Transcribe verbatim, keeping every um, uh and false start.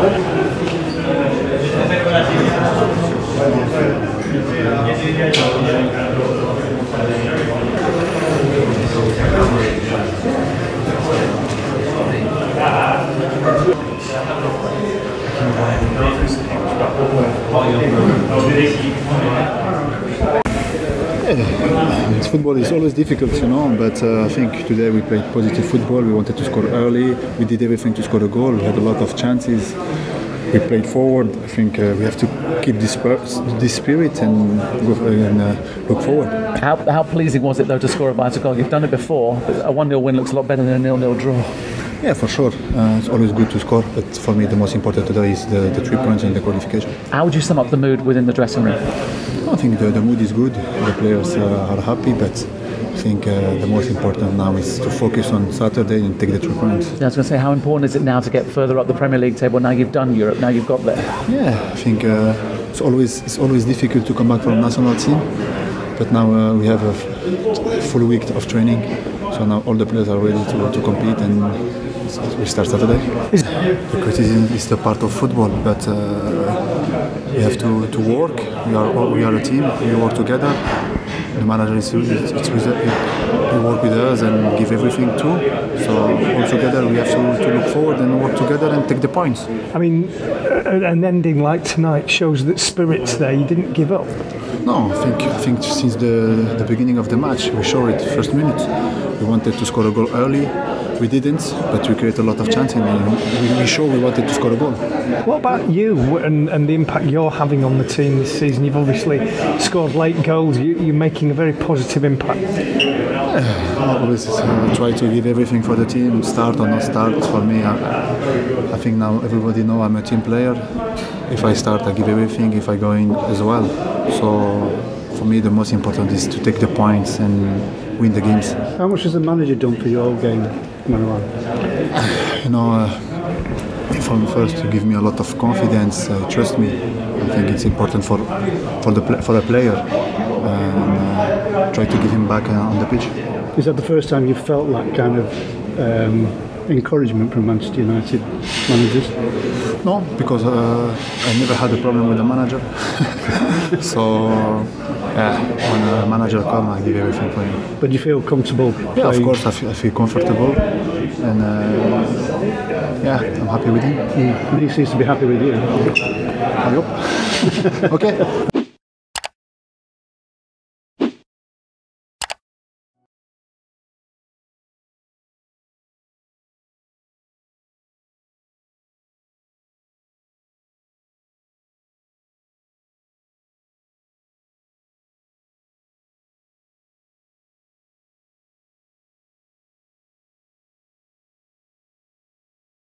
Yeah, football is always difficult, you know, but uh, I think today we played positive football. We wanted to score early. We did everything to score a goal. We had a lot of chances. We played forward. I think uh, we have to keep this, this spirit and, go, and uh, look forward. How, how pleasing was it, though, to score a vital goal? You've done it before, but a one nil win looks a lot better than a nil nil draw. Yeah, for sure. Uh, it's always good to score, but for me the most important today is the, the three points and the qualification. How would you sum up the mood within the dressing room? I think the, the mood is good. The players uh, are happy, but I think uh, the most important now is to focus on Saturday and take the three points. Yeah, I was going to say, how important is it now to get further up the Premier League table? Now you've done Europe, now you've got there. Yeah, I think uh, it's always it's always difficult to come back from a national team, but now uh, we have a full week of training, so now all the players are ready to, to compete and we start Saturday. The criticism is the part of football, but uh, we have to, to work. We are we are a team. We work together. The manager is it's, it's with he work with us and give everything too. So all together we have to, to look forward and work together and take the points. I mean, an ending like tonight shows that spirit's there. You didn't give up. No, I think I think since the the beginning of the match we showed it first minute. We wanted to score a goal early. We didn't, but we created a lot of chances and we, we showed we wanted to score a goal. What about you and, and the impact you're having on the team this season? You've obviously scored late goals. You, you're making a very positive impact. Yeah, I always uh, try to give everything for the team, start or not start. For me, I, I think now everybody knows I'm a team player. If I start, I give everything. If I go in as well. So for me, the most important is to take the points and win the games. How much has the manager done for your game, Marouanne? You know, uh, from first to give me a lot of confidence, uh, trust me. I think it's important for for the for a player, and uh, try to give him back uh, on the pitch. Is that the first time you felt that kind of um, encouragement from Manchester United managers? No, because uh, I never had a problem with the manager. So, yeah, when a manager comes, I give everything for him. But you feel comfortable? Yeah, of course, I feel, I feel comfortable. And uh, yeah, I'm happy with him. Mm. He seems to be happy with you. I hope. Okay.